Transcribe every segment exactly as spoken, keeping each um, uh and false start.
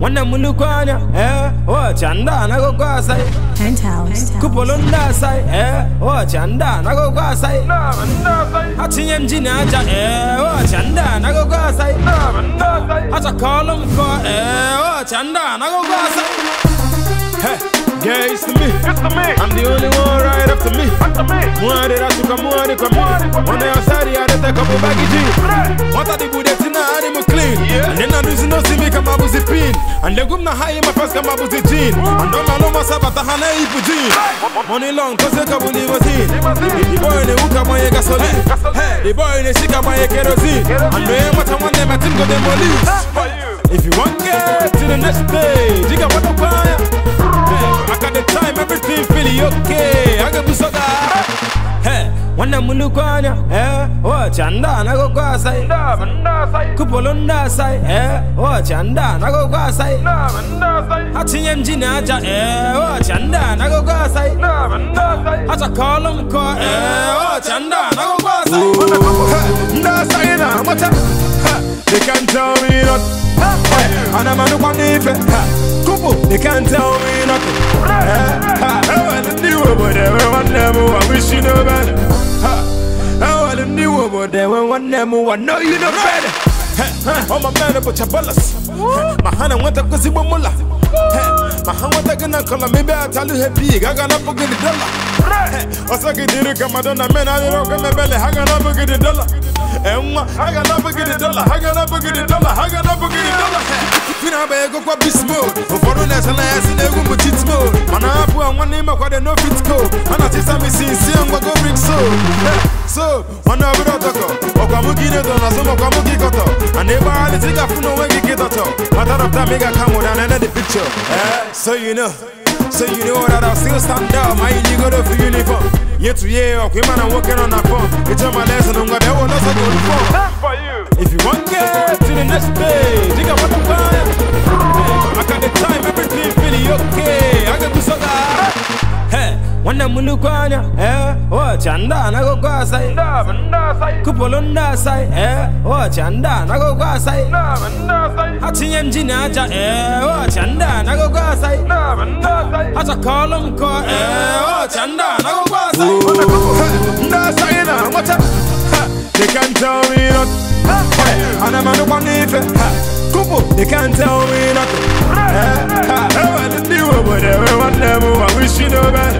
Wana mulukwana, eh, oh chanda na go go Asai. Penthauze. Kupolunda Asai, eh, oh chanda na go go Asai. Hati mjina aja, eh, oh chanda na go go Asai. Hata kolum ko, eh, oh chanda na go go Asai. Hey, yeah, it's to me. It's to me. I'm the only one right up to me. After me. Mwade rasuka mwade kwa mwade. One outside ya deta kapo bagi jean. Wata di bude tina adi mu clean. And then I lose no see me kama buzi pin. And then gumna high my first kama buzi jean. And don't know my sabata hana ipu jean. Money long cause you kabu limousine. The boy ne uka mwenye gasoline. Hey, the boy ne shika mwenye kerosene. And then what I want them I think go demolish. If you want get to the next stage, you got what I'm buying. I got the time, everything feeling okay. I got busoda. Hey, wana mulukwana, eh, oh chanda na go go Asai. Kupolunda Asai, eh, oh chanda na go go Asai. Hati mjina aja, eh, oh chanda na go go Asai. Hata kolum ko, eh, oh chanda na go go Asai. Nda Asai na mata. They can't tell me nothing. And I'm on the Kupu, they can't tell me nothing. I want to do about them, one them who I wish you know better. I want to do about them, one them who I know you know better. Oh my man, but you're ballas. My hand, I want to go see Bomola. My hand, what I can call maybe I'll tell you happy. I got up for the dollar. I saw it didn't come, I don't know, man. I don't know, my belly, I got up for the dollar. I got up for the dollar, I got up for the dollar, I got up for the dollar. Fina be go kwa beast mode. For the national ass in the room with cheat mode. Man, I have one name of what they know fit go. And I just me see, see, I'm going to bring so. So, one of the other. Okamuki ne dona so okamuki koto. And never had to take a funo when you get out. Matter of time, make a come down and the picture. So you know, so you know that I'll still stand up. My illegal for uniform. Yet to year, okay, man, I'm working on that phone. It's on my lesson, I'm gonna go to the phone. For you. If you want to get to the next stage, you got what I'm buying. I got the time, everything feeling okay. I got to soda. Hey, wana mulukwana, eh, oh chanda na go go Asai. Kupolunda Asai, eh, oh chanda na go go Asai. Hati mjina aja, eh, oh chanda na go go Asai. Hata kolum ko, eh, oh chanda na go go Asai. Nda Asai na mata. They can't tell me nothing. And I'm on the one if Kupu, they can't tell me nothing. I want to do about them, one them who I wish you know better.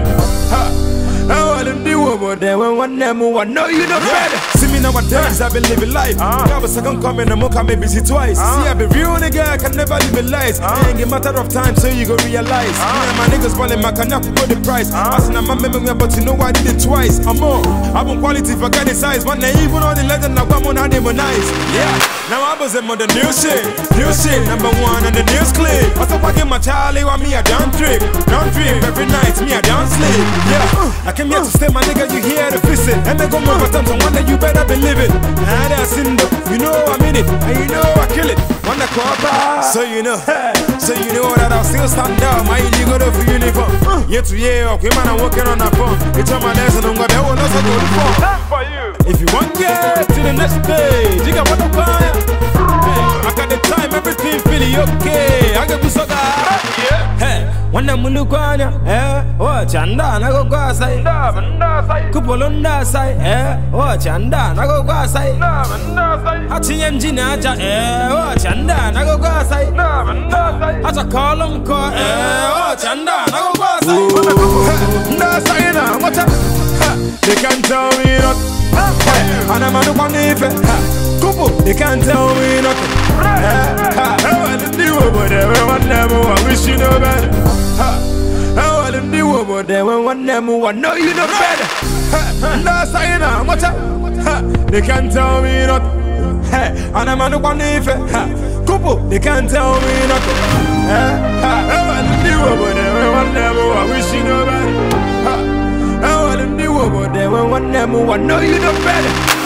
I want to do about them, one them who I know you know better. See me nowadays, I've been living life. I have a second coming, I'm gonna busy twice. See, I've been real nigga, I can never live in lies. It ain't a matter of time, so you go realize. Me and my niggas balling, my cognac for the price. I said, I'm a memory, but you know I did it twice. I'm more, I'm on quality, forget the size. One day, even on the legend, I'm on how they were nice. Yeah, now I was on the new shit, new shit, number one on the news clip. I thought I get my Charlie, want me a down trip, down trip every night, me a down sleep. Yeah, I came here to stay, my nigga, you here to visit. And they go more times, and one day you better believe it. And I seen the, you know I'm in it, and you know I kill it. One that call back. So you know, so you know that I'll still stand out. My illegal for uniform. Year to year, okay, man, I'm working on that phone. It's on my lesson, I'm gonna go to the phone. For you. If you want to get to the next stage, you got what I'm buying. I got the time, everything feeling okay. I got busoda. Hey, wana mulukwana, eh, oh chanda na go go Asai. Kupolunda Asai, eh, oh chanda na go go Asai. Hati mjina aja, eh, oh chanda na go go Asai. Hata kolum ko, eh, oh chanda na go go Asai. Nda Asai na mata. They can't tell me nothing. And I'm on the one if Kupu, they can't tell me nothing. I want to do about them, one them who I wish you know better. I want to do about them, one them who I know you know better. Nda Asai na mata. They can't tell me nothing. And I'm on the one if Kupu, they can't tell me nothing. I want to do about them, one them who I wish you know better. I want to do about them, one them who I know you know better.